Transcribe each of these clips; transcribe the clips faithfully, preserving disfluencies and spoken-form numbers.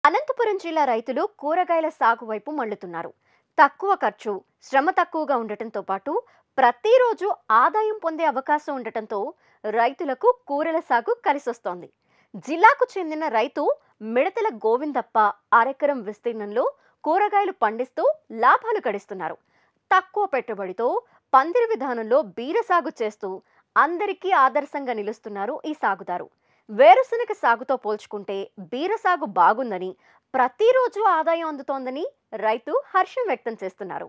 అనంతపురం జిల్లా రైతులు కూరగాయల సాగు వైపు మళ్లుతున్నారు. తక్కువ ఖర్చు, శ్రమ తక్కువగా ఉండటంతో పాటు ప్రతిరోజు ఆదాయం పొందే అవకాశం ఉండటంతో రైతులకు కూరల సాగు కలిసొస్తోంది. జిల్లాకు చెందిన రైతు మిడతల గోవిందప్ప అరెకరం విస్తీర్ణంలో కూరగాయలు పండిస్తూ లాభాలు గడిస్తున్నారు. తక్కువ పెట్టుబడితో పందిరి విధానంలో బీర సాగు చేస్తూ అందరికీ ఆదర్శంగా నిలుస్తున్నారు ఈ సాగుదారు. వేరుశనగ సాగుతో పోల్చుకుంటే బీర సాగు బాగుందని, ప్రతిరోజు ఆదాయం అందుతోందని రైతు హర్షం వ్యక్తం చేస్తున్నారు.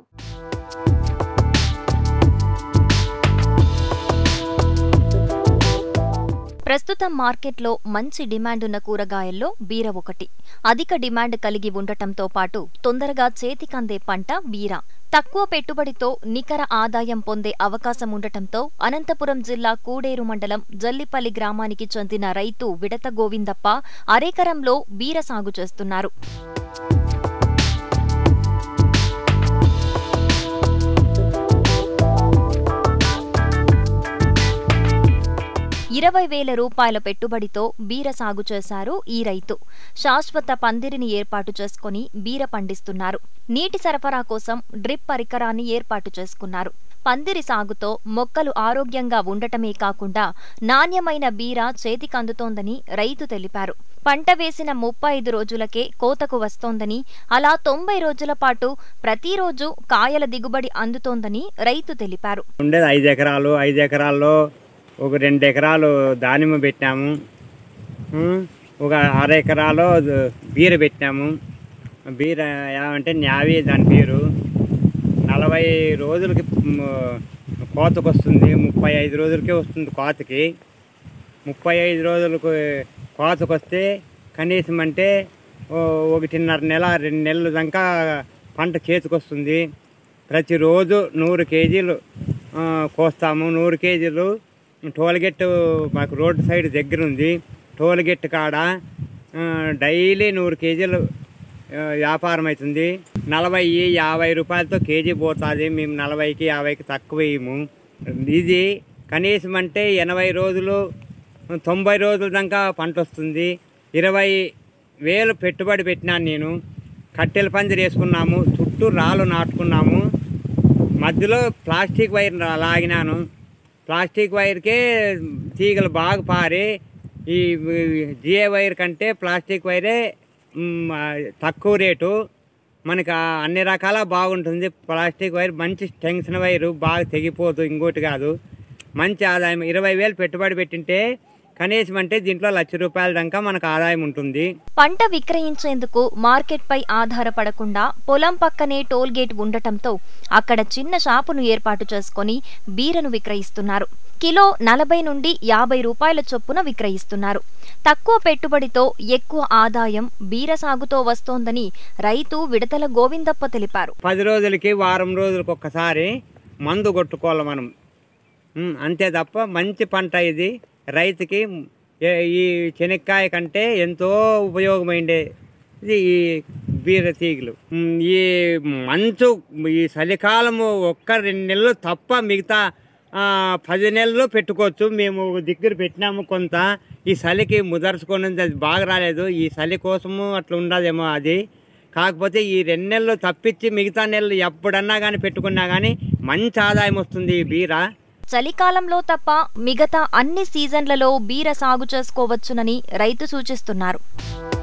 ప్రస్తుతం మార్కెట్లో మంచి డిమాండ్ ఉన్న కూరగాయల్లో బీర ఒకటి. అధిక డిమాండ్ కలిగి ఉండటంతో పాటు తొందరగా చేతికందే పంట బీర. తక్కువ పెట్టుబడితో నికర ఆదాయం పొందే అవకాశం ఉండటంతో అనంతపురం జిల్లా కూడేరు మండలం జల్లిపల్లి గ్రామానికి చెందిన రైతు విడత గోవిందప్ప అరెకరంలో బీర సాగు చేస్తున్నారు. ఇరవై వేల రూపాయల పెట్టుబడితో బీర సాగు చేశారు ఈ రైతు. శాశ్వత పందిరిని ఏర్పాటు చేసుకుని బీర పండిస్తున్నారు. నీటి సరఫరా కోసం డ్రిప్ పరికరాన్ని ఏర్పాటు చేసుకున్నారు. పందిరి సాగుతో మొక్కలు ఆరోగ్యంగా ఉండటమే కాకుండా నాణ్యమైన బీర చేతికందుతోందని రైతు తెలిపారు. పంట వేసిన ముప్పై ఐదు రోజులకే కోతకు వస్తోందని, అలా తొంభై రోజుల పాటు ప్రతిరోజు కాయల దిగుబడి అందుతోందని రైతు తెలిపారు. ఉండేది ఐదు ఎకరాలు ఐదు ఎకరాల్లో ఒక రెండు ఎకరాలు దానిమ్మ పెట్టాము, ఒక అర ఎకరాలో బీర పెట్టాము. బీర ఏమంటే న్యావి దాని పేరు. నలభై రోజులకి కోతకు వస్తుంది, ముప్పై ఐదు రోజులకే వస్తుంది కోతకి. ముప్పై ఐదు రోజులకు కోతకు వస్తే కనీసం అంటే ఒకటిన్నర నెల రెండు నెలల దాకా పంట చేతికి వస్తుంది. ప్రతిరోజు నూరు కేజీలు కోస్తాము. నూరు కేజీలు టోల్గేట్ మాకు రోడ్డు సైడ్ దగ్గర ఉంది. టోల్గేట్ కాడ డైలీ నూరు కేజీలు వ్యాపారం అవుతుంది. నలభై యాభై రూపాయలతో కేజీ పోతుంది. మేము నలభైకి యాభైకి తక్కువ వేయము. ఇది కనీసం అంటే ఎనభై రోజులు తొంభై రోజుల దాకా పంట వస్తుంది. ఇరవై వేలు పెట్టుబడి పెట్టినాను నేను. కట్టెల పందిరి వేసుకున్నాము, చుట్టూ రాళ్ళు నాటుకున్నాము, మధ్యలో ప్లాస్టిక్ వైర్ లాగినాను. ప్లాస్టిక్ వైర్కే తీగలు బాగా పారి, ఈ జిఏ వైర్ కంటే ప్లాస్టిక్ వైరే తక్కువ రేటు, మనకు అన్ని రకాల బాగుంటుంది. ప్లాస్టిక్ వైర్ మంచి టెన్షన్ వైరు, బాగా తెగిపోదు. ఇంకోటి కాదు, మంచి ఆదాయం. ఇరవై వేలు పెట్టుబడి పెట్టింటే కనీసం అంటే దీంట్లో లక్ష రూపాయల దాకా మనకు ఆదాయం ఉంటుంది. పంట విక్రయించేందుకు మార్కెట్ పై ఆధారపడకుండా పొలం పక్కనే టోల్ గేట్ ఉండటంతో అక్కడ చిన్న షాపును ఏర్పాటు చేసుకుని బీరను విక్రయిస్తున్నారు. కిలో నలభై నుండి యాభై రూపాయల చొప్పున విక్రయిస్తున్నారు. తక్కువ పెట్టుబడితో ఎక్కువ ఆదాయం బీర సాగుతో వస్తోందని రైతు విడతల గోవిందప్ప తెలిపారు. పది రోజులకి వారం రోజులకు ఒక్కసారి మందు కొట్టుకోవాలి మనం, అంతే తప్ప మంచి పంట ఇది. రైతుకి ఈ శనక్కాయ కంటే ఎంతో ఉపయోగమైండే ఇది ఈ బీర తీగలు. ఈ మంచు ఈ చలికాలము ఒక్క రెండు నెలలు తప్ప మిగతా పది నెలలు పెట్టుకోవచ్చు. మేము దగ్గర పెట్టినాము కొంత. ఈ చలికి ముదర్చుకొని అది బాగా రాలేదు. ఈ చలి కోసము అట్లా ఉండదేమో అది. కాకపోతే ఈ రెండు నెలలు తప్పించి మిగతా నెలలు ఎప్పుడన్నా కానీ పెట్టుకున్నా కానీ మంచి ఆదాయం వస్తుంది ఈ బీర. చలికాలంలో తప్ప మిగతా అన్ని సీజన్లలో బీర సాగు చేసుకోవచ్చునని రైతు సూచిస్తున్నారు.